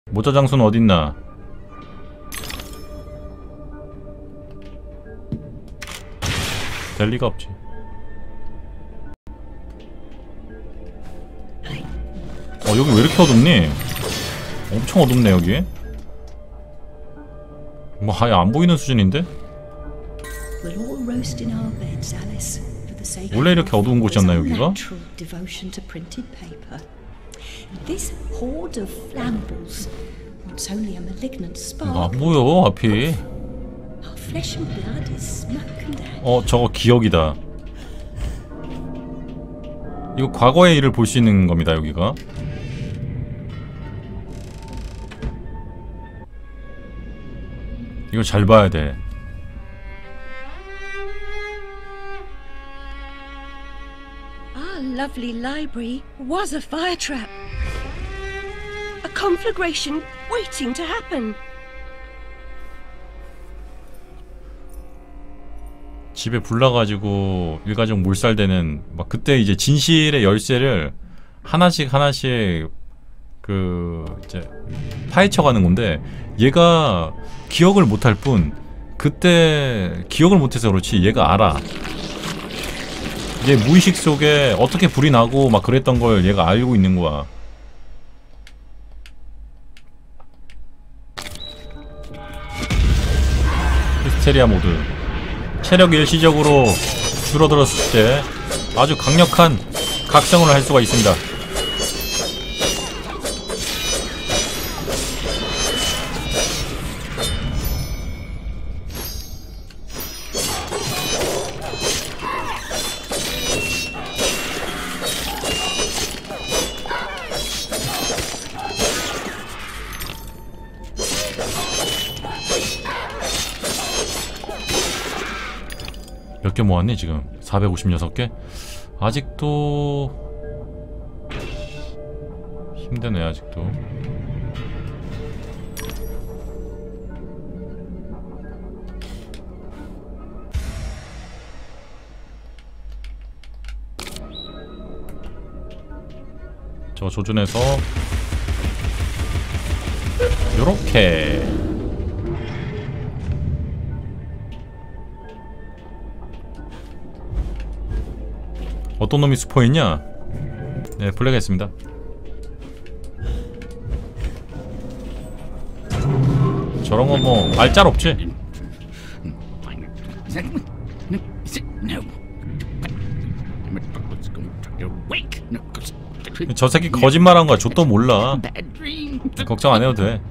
모자 장수는 어딨나? 될 리가 없지. 여기 왜 이렇게 어둡니? 엄청 어둡네 여기. 뭐 아예 안 보이는 수준인데? 원래 이렇게 어두운 곳이었나 여기가? 안 보여 앞이. 저거 기억이다. 이거 과거의 일을 볼 수 있는 겁니다 여기가. 이거 잘 봐야 돼. Our lovely library was a fire trap. A conflagration waiting to happen. 집에 불나가지고 일가족 몰살되는 막 그때 이제 진실의 열쇠를 하나씩 이제 파헤쳐가는 건데 얘가 기억을 못할 뿐 그때 기억을 못해서 그렇지 얘가 알아. 얘 무의식 속에 어떻게 불이 나고 막 그랬던 걸 얘가 알고 있는 거야. 히스테리아 모드. 체력이 일시적으로 줄어들었을 때 아주 강력한 각성을 할 수가 있습니다. 몇 개 모았니 지금? 456개? 아직도 힘드네 아직도. 저 조준해서 요렇게 어떤 놈이 스포했냐? 네, 블랙했습니다. 저런 건 뭐 알짤없지? 저 새끼 거짓말한 거야. 좆도 몰라. 걱정 안 해도 돼.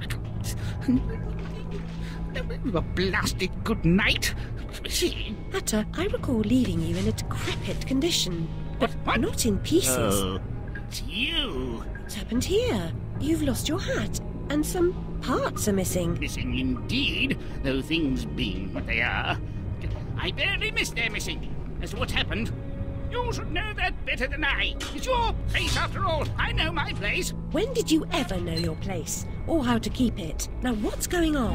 Hatter, I recall leaving you in a decrepit condition, but not in pieces. Oh, it's you. What's happened here? You've lost your hat, and some parts are missing. Missing indeed, though things being what they are. I barely missed their missing. As to what happened, you should know that better than I. It's your place after all. I know my place. When did you ever know your place, or how to keep it? Now what's going on?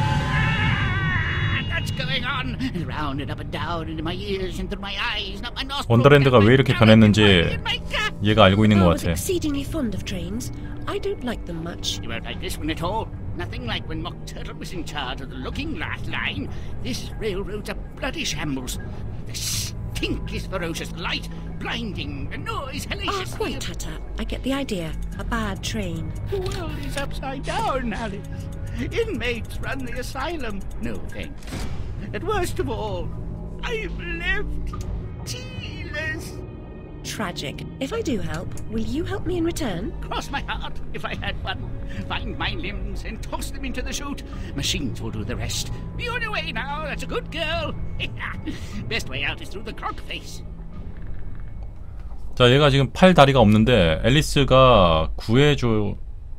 What's going on? Round and up and down into my ears and through my eyes, not my nostrils. 원더랜드가 왜 이렇게 변했는지 얘가 알고 있는 것 I was 같아. exceedingly fond of trains. I don't like them much. You won't like this one at all. Nothing like when Mock Turtle was in charge of the Looking Glass line. This railroad's a bloody shambles. The stink is ferocious, the light blinding, the noise hellacious. Quite, Hatter. I get the idea. A bad train. The world is upside down, Alice. Inmates run the asylum. No thanks. And worst of all, I'm left tealess. Tragic. If I do help, will you help me in return? Cross my heart, if I had one. Find my limbs and toss them into the chute. Machines will do the rest. Be on your way now, that's a good girl. Best way out is through the clock face. 자, 얘가 지금 팔 다리가 없는데 앨리스가 구해줘야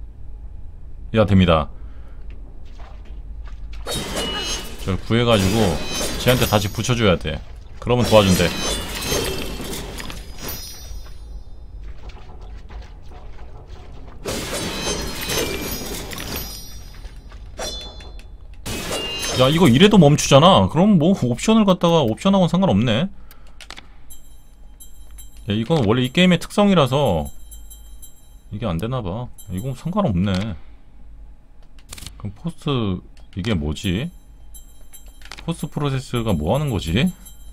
됩니다. 저 구해가지고 쟤한테 다시 붙여줘야 돼. 그러면 도와준대. 야, 이거 이래도 멈추잖아. 그럼 뭐 옵션을 갖다가 옵션하고는 상관없네. 야, 이건 원래 이 게임의 특성이라서 이게 안되나봐. 이건 상관없네. 그럼 포스트 이게 뭐지? 포스트 프로세스가 뭐 하는 거지?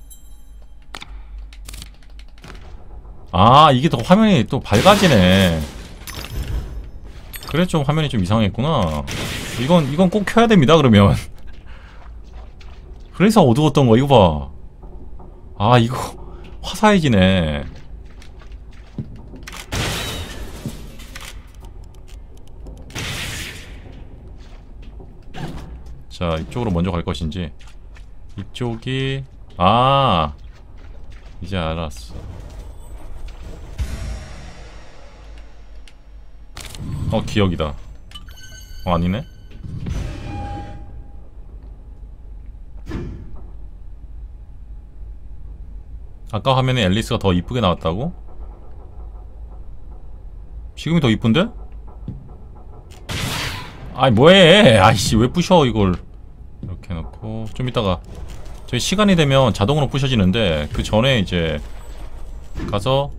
아, 이게 더 화면이 또 밝아지네. 그래, 좀 화면이 좀 이상했구나. 이건 꼭 켜야 됩니다, 그러면. 그래서 어두웠던 거, 이거 봐. 아, 이거 화사해지네. 자, 이쪽으로 먼저 갈 것인지. 이쪽이, 아, 이제 알았어. 기억이다. 아니네. 아까 화면에 앨리스가 더 이쁘게 나왔다고? 지금이 더 이쁜데? 아이 뭐해. 아이씨 왜 부셔 이걸. 이렇게 해놓고 좀 이따가 저희 시간이 되면 자동으로 부셔지는데 그 전에 이제 가서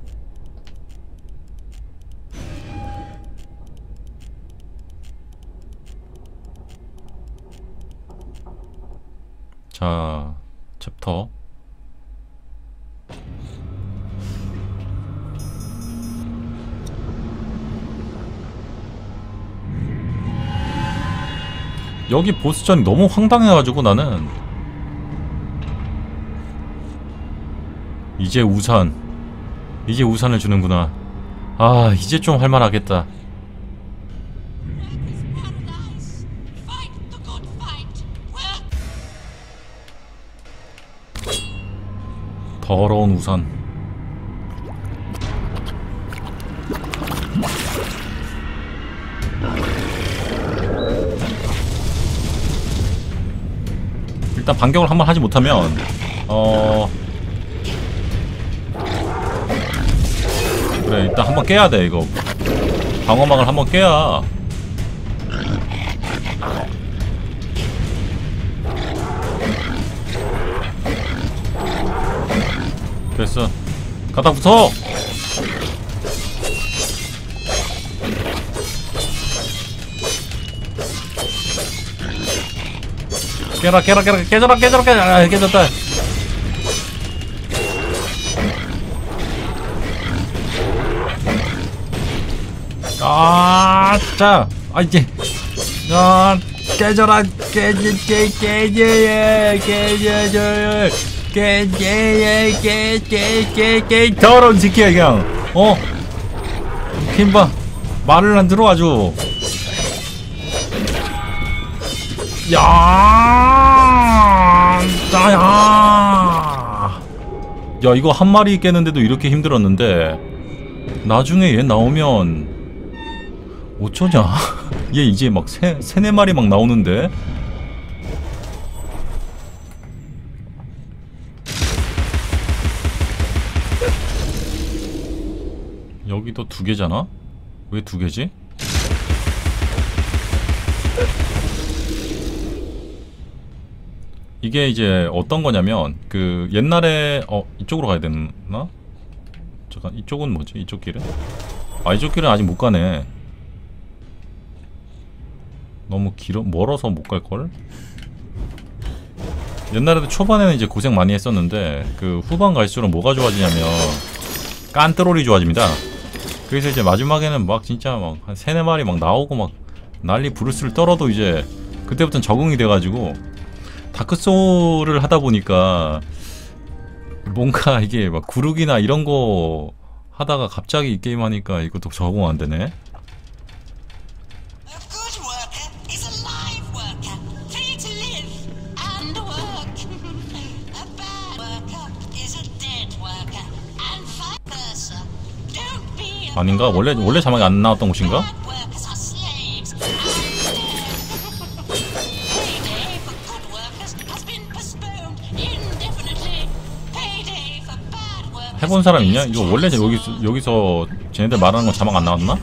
자 챕터 여기 보스전이 너무 황당해가지고 나는 이제 우산을 주는구나. 아 이제 좀 할만하겠다. 더러운 우산. 일단 반격을 한번 하지 못하면 그래 일단 한번 깨야 돼. 이거 방어막을 한번 깨야. 됐어. 갖다 붙어. 깨져라. 아, 깨졌다. 아, 자, 아 이제, 깨져라, 더러운 새끼야 그냥. 힘봐. 말을 안 들어 아주. 야 이거 한 마리 깨는데도 이렇게 힘들었는데 나중에 얘 나오면 어쩌냐. 얘 이제 막 세네 마리 막 나오는데. 여기도 2개잖아? 왜 2개지? 이게 이제 어떤 거냐면 그 옛날에 이쪽으로 가야 되나? 잠깐 이쪽은 뭐지? 이쪽 길은? 아 이쪽 길은 아직 못 가네. 너무 멀어서 못 갈걸? 옛날에도 초반에는 이제 고생 많이 했었는데 그 후반 갈수록 뭐가 좋아지냐면 깐뜨롤이 좋아집니다. 그래서 이제 마지막에는 막 진짜 막 한 3-4마리 막 나오고 막 난리 부르스를 떨어도 이제 그때부터는 적응이 돼가지고 다크소울을 하다 보니까 뭔가 이게 막 구르기나 이런 거 하다가 갑자기 이 게임 하니까 이것도 적응 안 되네. 아닌가? 원래 자막이 안 나왔던 곳인가? 해본 사람 있냐? 이거 원래 여기서 쟤네들 말하는 거 자막 안 나왔나?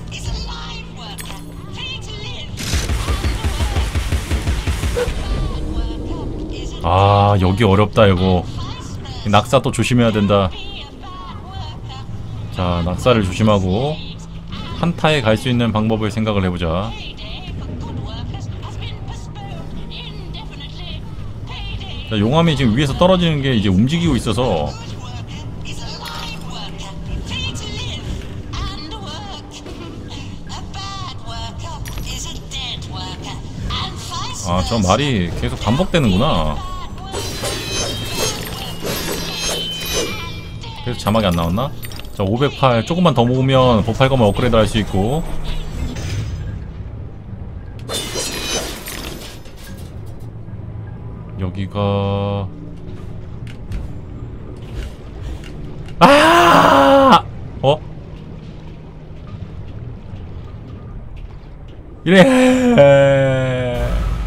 아 여기 어렵다 이거. 낙사 또 조심해야 된다. 자 낙사를 조심하고 한타에 갈 수 있는 방법을 생각을 해보자. 자, 용암이 지금 위에서 떨어지는 게 이제 움직이고 있어서 아, 저 말이 계속 반복되는구나. 그래서 자막이 안 나왔나? 자, 508 조금만 더 모으면 보팔검을 업그레이드 할 수 있고. 여기가 아! 어? 이래.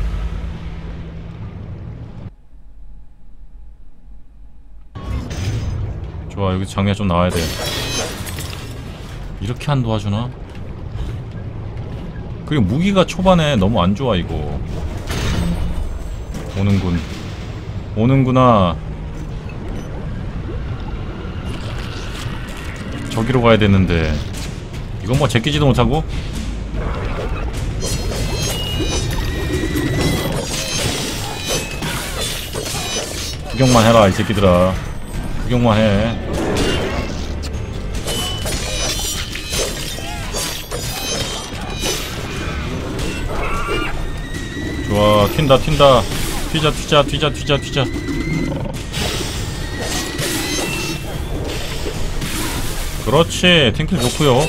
좋아, 여기 장면 좀 나와야 돼. 이렇게 안 도와주나? 그리고 무기가 초반에 너무 안 좋아 이거. 오는군. 오는구나. 저기로 가야 되는데 이건 뭐 제끼지도 못하고. 구경만 해라 이 새끼들아. 구경만 해. 좋아, 튄다 튄다. 튀자 튀자 튀자 튀자 튀자. 그렇지, 팅클 좋구요.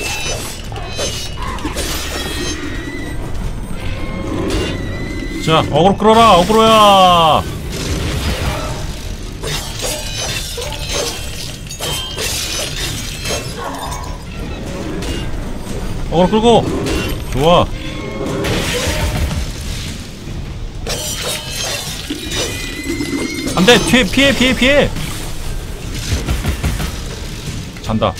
자, 어그로 끌어라. 어그로야. 어그로 끌고. 좋아. 안돼. 피해. 잔다.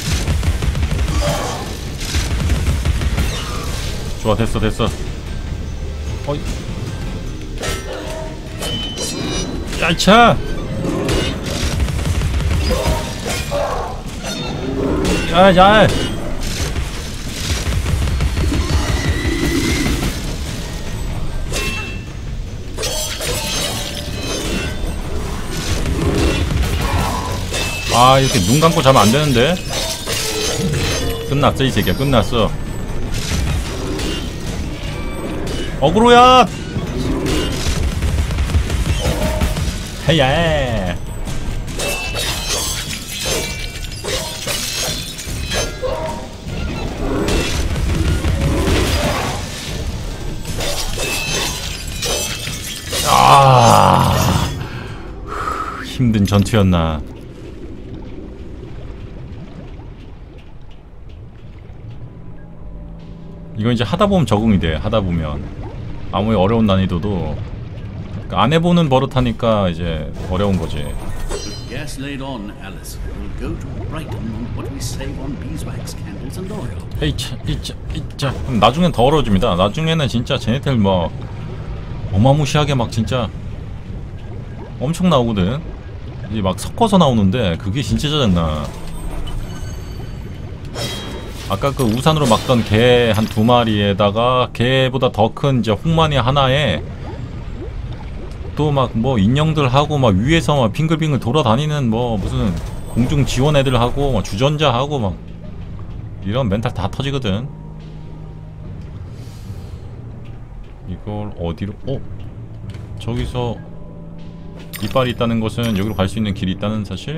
좋아, 됐어. 어이. 야이차. 야. 아, 이렇게 눈 감고 자면 안 되는데. 끝났어 이 새끼야. 끝났어. 어그로야. 헤야. 아, 힘든 전투였나. 이건 이제 하다보면 적응이 돼. 하다보면 아무리 어려운 난이도도 그러니까 안 해보는 버릇하니까 이제 어려운거지. Gas laid on, Alice. We'll go to Brighton on what we save on beeswax candles and oil. 이차. 그럼 나중엔 더 어려워집니다. 나중에는 진짜 쟤네들 뭐 어마무시하게 막 진짜 엄청 나오거든. 이제 막 섞어서 나오는데 그게 진짜 짜증나. 아까 그 우산으로 막던 개 한 2마리에다가 개보다 더 큰 이제 홍마니 하나에 또 막 뭐 인형들 하고 막 위에서 막 빙글빙글 돌아다니는 뭐 무슨 공중 지원 애들 하고 막 주전자 하고 막 이런 멘탈 다 터지거든. 이걸 어디로? 저기서 이빨이 있다는 것은 여기로 갈 수 있는 길이 있다는 사실?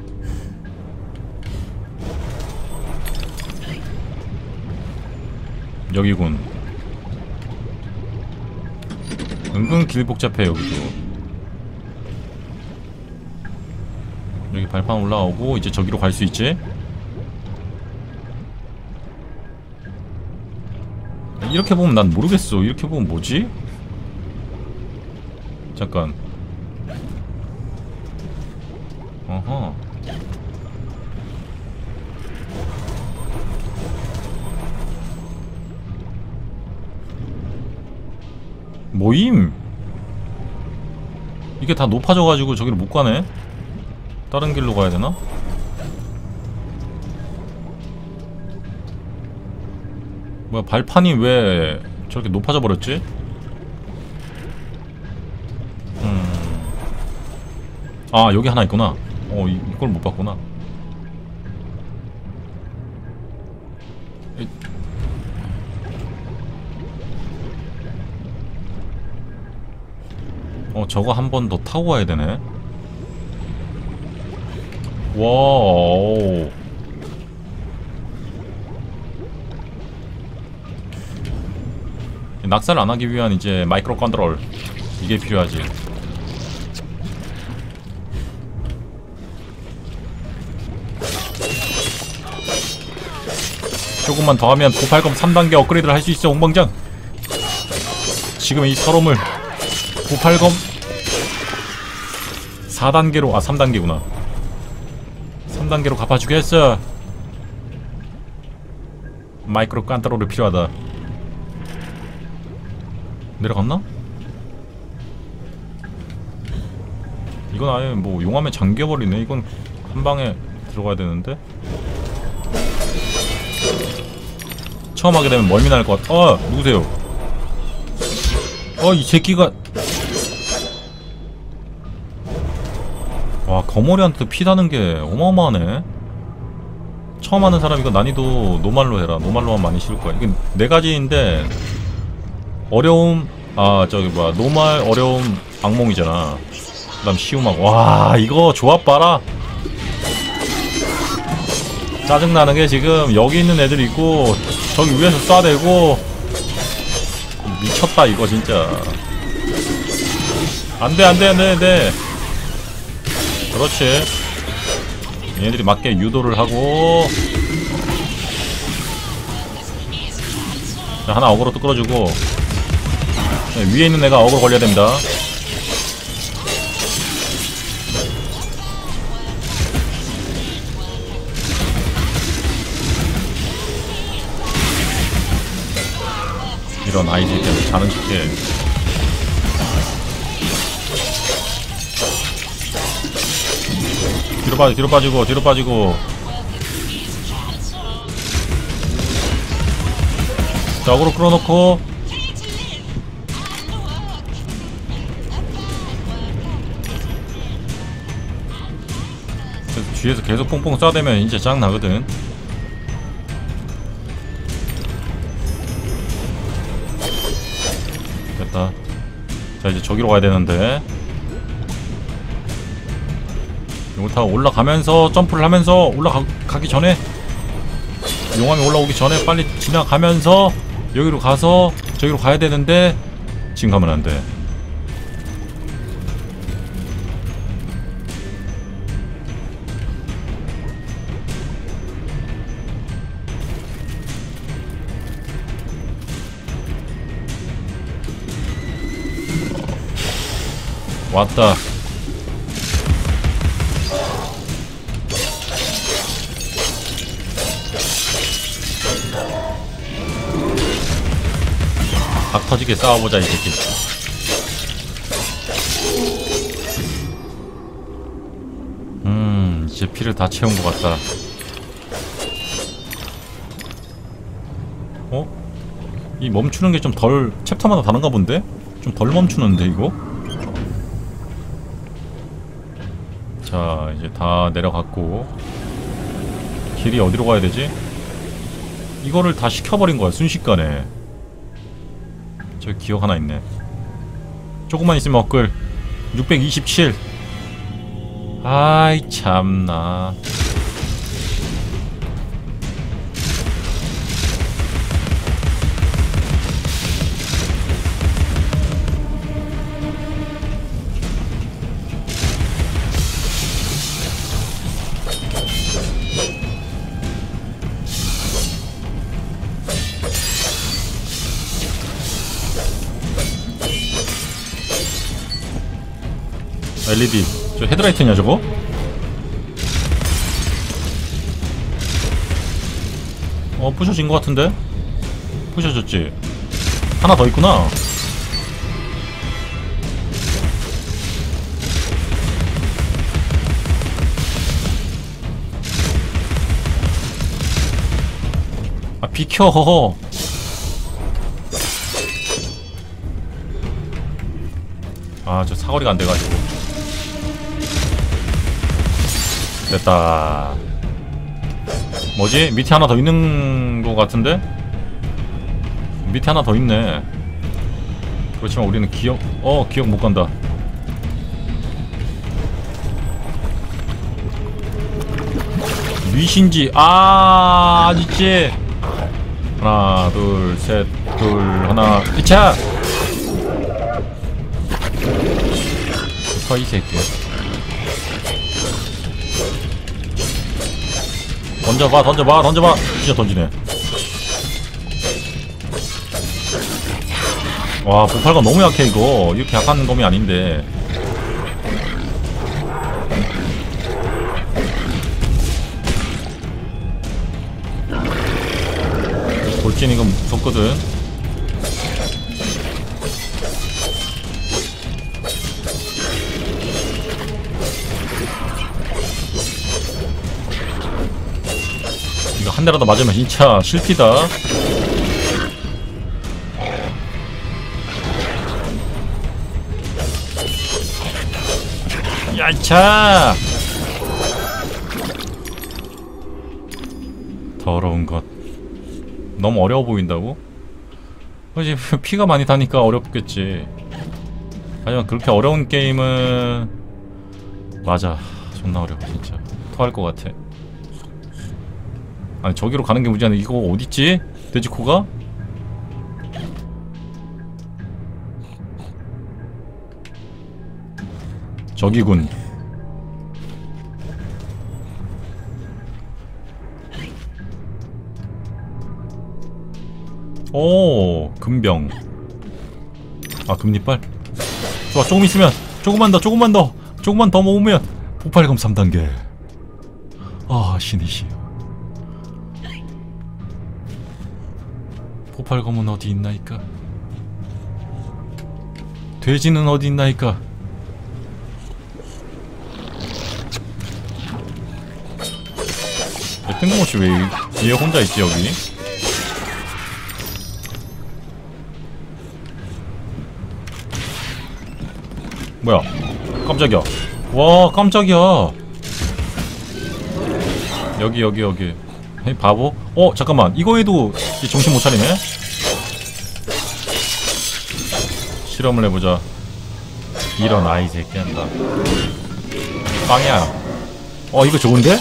여기군. 은근 길 복잡해 여기도. 여기 발판 올라오고 이제 저기로 갈 수 있지? 이렇게 보면 난 모르겠어. 이렇게 보면 뭐지? 잠깐. 어허. 모임? 이게 다 높아져가지고 저기를 못 가네? 다른 길로 가야 되나? 뭐야, 발판이 왜 저렇게 높아져 버렸지? 아 여기 하나 있구나. 이걸 못 봤구나. 저거 한 번 더 타고 가야 되네. 와우. 낙사를 안 하기 위한 이제 마이크로 컨트롤 이게 필요하지. 조금만 더 하면 980 3단계 업그레이드를 할 수 있어. 홍방장 지금 이 서름을 980 4단계로 3단계구나 3단계로 갚아주겠어. 마이크로 컨트롤이 필요하다. 내려갔나? 이건 아예 뭐 용암에 잠겨버리네. 이건 한방에 들어가야 되는데. 처음 하게 되면 멀미 날 것 같아. 누구세요? 이 새끼가. 와, 거머리한테 피 다는 게 어마어마하네. 처음 하는 사람 이거 난이도 노말로 해라. 노말로만 많이 실 거야. 이게 4가지인데 어려움, 노말, 어려움, 악몽이잖아. 그 다음 쉬움하고. 와, 이거 조합 봐라. 짜증나는게 지금 여기 있는 애들 있고 저기 위에서 쏴대고. 미쳤다 이거 진짜. 안돼. 그렇지. 얘네들이 맞게 유도를 하고. 자, 하나 어그로 또 끌어주고. 위에 있는 애가 어그로 걸려야 됩니다. 이런 아이들 때문에 자는 쉽게. 뒤로 빠지고. 자, 어그로 끌어놓고. 뒤에서 계속 뽕뽕 쏴대면 이제 짱나거든. 됐다. 자, 이제 저기로 가야 되는데. 이걸 타고 올라가면서 점프를 하면서 올라가기 전에, 용암이 올라오기 전에 빨리 지나가면서 여기로 가서 저기로 가야 되는데 지금 가면 안 돼. 왔다. 박 터지게 싸워보자 이 새끼. 이제 피를 다 채운 것 같다. 이 멈추는 게 좀 덜, 챕터마다 다른가 본데? 좀 덜 멈추는데 이거? 자, 이제 다 내려갔고. 길이 어디로 가야 되지? 이거를 다 시켜버린 거야 순식간에. 저기 기억 하나 있네. 조금만 있으면 업글. 627. 아이 참나. LED. 저 헤드라이트냐 저거? 부셔진 것 같은데? 부셔졌지? 하나 더 있구나. 아, 비켜. 아, 저 사거리가 안 돼가지고. 됐다. 뭐지? 밑에 하나 더 있는 거 같은데? 밑에 하나 더 있네. 그렇지만 우리는 기억 못 간다. 뉘신지 아지찌. 하나 둘 셋 둘 하나 이차. 서 이 새끼. 던져봐. 진짜 던지네. 와, 보팔관 너무 약해 이거. 이렇게 약한 놈이 아닌데. 돌진 이거 무섭거든. 이거 한 대라도 맞으면 진짜 실피다. 야차! 더러운 것. 너무 어려워 보인다고? 그치, 피가 많이 다니까 어렵겠지. 하지만 그렇게 어려운 게임은 맞아. 존나 어려워 진짜. 토할 것 같아. 아니 저기로 가는 게 문제야. 이거 어딨지? 돼지코가? 저기군. 오, 금병. 아, 금리빨? 좋아, 조금 있으면 조금만 더 모으면 폭발검 3단계. 아, 신이시여. 폭발검은 어디 있나이까? 돼지는 어디 있나이까? 뜬금없이 왜 얘 혼자 있지 여기? 뭐야? 깜짝이야. 와, 깜짝이야. 여기. 에이, 바보? 잠깐만. 이거 해도 정신 못 차리네? 실험을 해보자. 이런 아이 새끼 한다. 빵이야. 이거 좋은데?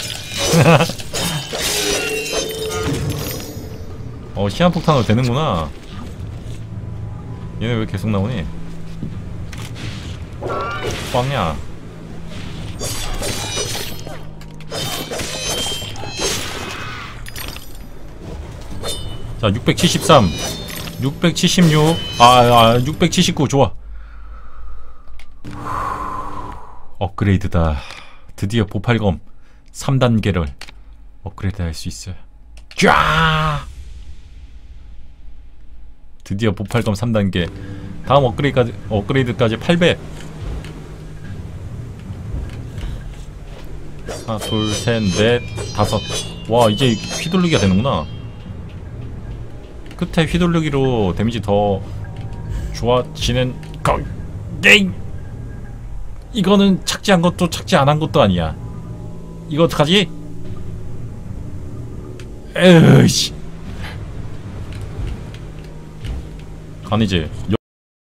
시한폭탄으로 되는구나. 얘네 왜 계속 나오니? 빵이야. 자, 673 676 679 좋아. 업그레이드다. 드디어 보팔검 3단계를 업그레이드 할 수 있어요. 쫙! 드디어 보팔검 3단계. 다음 업그레이드까지 800. 하나, 둘, 셋, 넷, 다섯. 와, 이제 휘둘르기가 되는구나. 끝에 휘둘르기로 데미지 더 좋아지는 거. 게임! 이거는 착지한 것도 착지 안 한 것도 아니야. 이거 어떡하지? 에이씨. 아니지.